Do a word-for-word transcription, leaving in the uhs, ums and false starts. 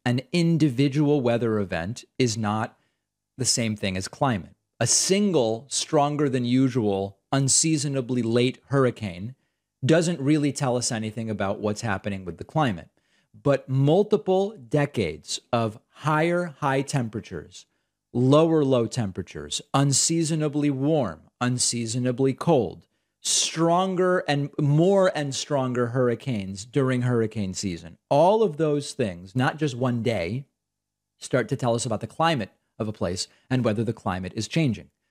an individual weather event is not the same thing as climate. A single stronger than usual, unseasonably late hurricane doesn't really tell us anything about what's happening with the climate. But multiple decades of higher high temperatures, lower low temperatures, unseasonably warm, unseasonably cold, stronger and more and stronger hurricanes during hurricane season. All of those things, not just one day, start to tell us about the climate of a place and whether the climate is changing.